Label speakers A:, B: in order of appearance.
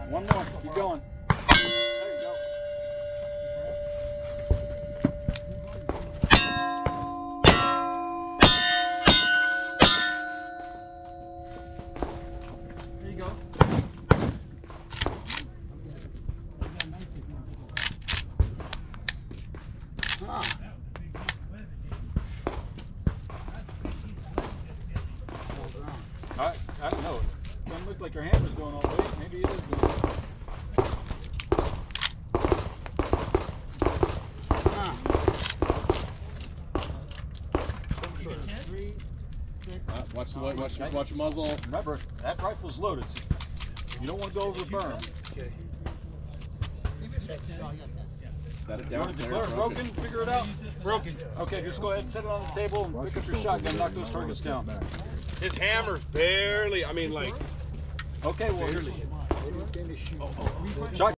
A: One more. Keep going. There you go. There you go. I don't know. It doesn't look like your hammer's going all the way. Maybe it is going.
B: Watch the watch muzzle.
A: Remember, that rifle's loaded. You don't want to go over the berm.
C: Okay.
A: You want to declare it broken? Figure it out.
C: Broken.
A: Okay, just go ahead and set it on the table and pick up your shotgun and knock those targets down.
D: His hammer's barely, I mean, like.
A: Okay, well,